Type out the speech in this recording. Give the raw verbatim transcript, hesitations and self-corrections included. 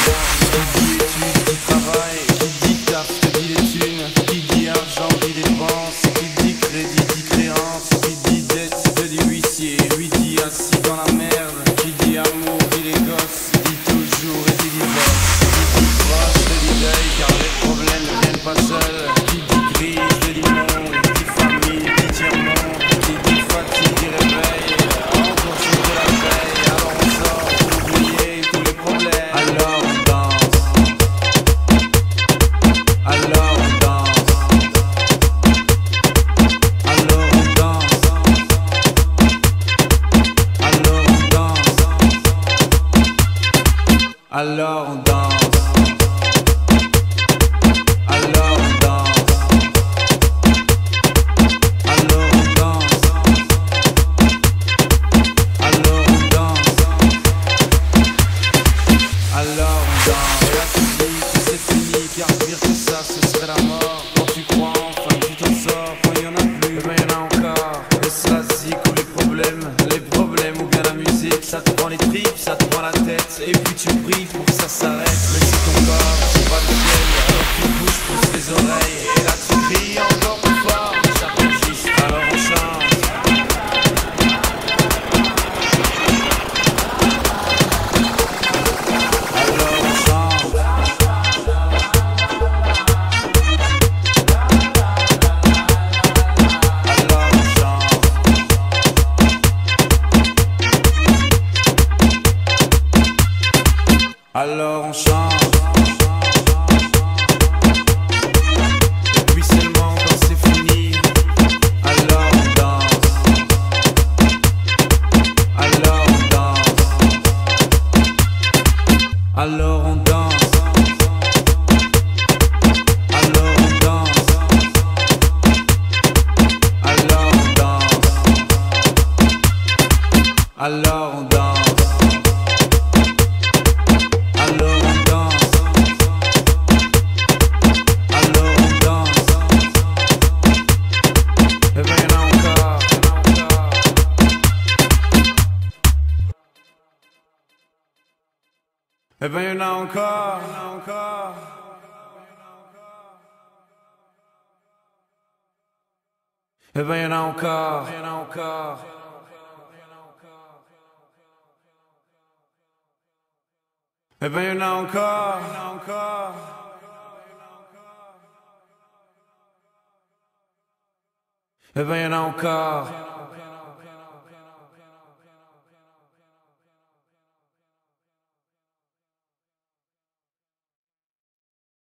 Qui dit études, dit travail, qui dit taf, te dit les thunes, qui dit argent, dit dépenses, qui dit crédit, dit créance, qui dit dette, te dit huissier, lui dit assis dans la merde, qui dit amour, dit les gosses, dit toujours et dit divorce, qui dit proche, te dit deuil, car les problèmes ne viennent pas seuls, qui dit crise, te dit monde, qui dit famille, dit tiers-monde, qui dit fatigue, dit réveil, encore sur de la veille, alors on sort pour oublier tous les problèmes, alors on danse, alors on danse, alors on danse, alors on danse, alors on danse. Ça te prend les tripes, ça te prend la tête, et puis tu pries pour que ça s'arrête. Mais si ton corps, c'est pas le ciel, alors tu bouges, pousses les oreilles, et là tu cries encore plus fort, mais ça persiste, alors on chante. Alors on chante. Alors on chante. Alors on chante. Et puis seulement quand c'est fini, alors on danse. Alors on danse. Alors on danse. Alors on danse. Alors on danse. Alors on danse. Eh ben y'en a encore, y'en a encore. Eh ben y'en a encore, y'en a encore. Eh ben y'en a encore, y'en a encore. Eh ben y'en a encore.